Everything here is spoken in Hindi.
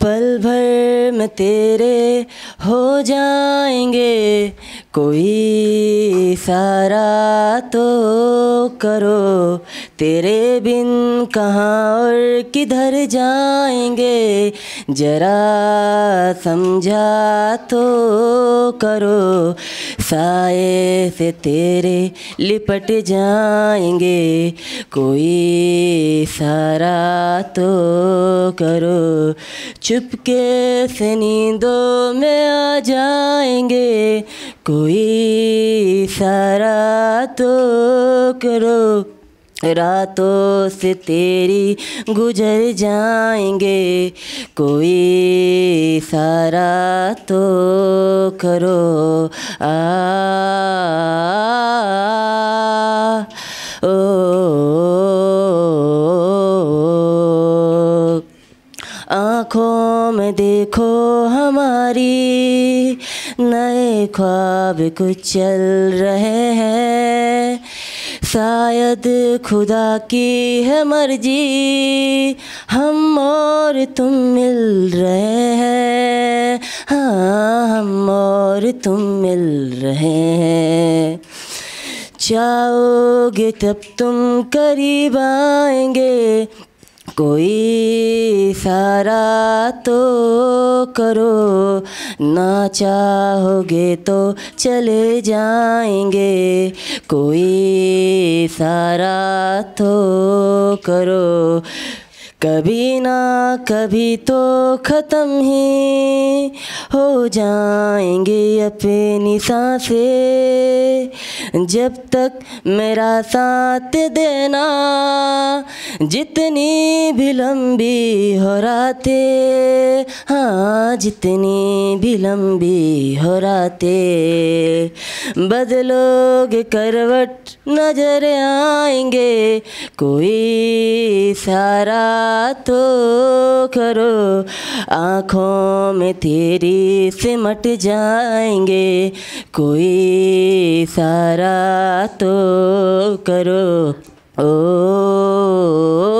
पल भर में तेरे हो जाएंगे, कोई इशारा तो करो, तेरे बिन कहाँ और किधर जाएंगे, जरा समझा तो करो, साए से तेरे लिपट जाएंगे, कोई इशारा तो करो, चुपके से नींदों में आ जाएंगे, कोई इशारा तो करो, रातों से तेरी गुजर जाएंगे, कोई इशारा तो करो। आ ओ, आँखों में देखो हमारी नए ख्वाब कुछ चल रहे हैं, शायद खुदा की है मर्जी हम और तुम मिल रहे हैं, हाँ हम और तुम मिल रहे हैं, चाहोगे तब तुम करीब आएंगे, कोई इशारा तो करो, ना चाहोगे तो चले जाएंगे, कोई इशारा तो करो, कभी ना कभी तो ख़त्म ही हो जाएंगे अपनी सांसें, जब तक मेरा साथ देना, जितनी भी लंबी हो रातें, हाँ जितनी भी लंबी हो रातें, बदलोगे करवट नजर आएंगे, कोई इशारा तो करो, आँखों में तेरी सिमट जाएंगे, कोई इशारा तो करो। ओ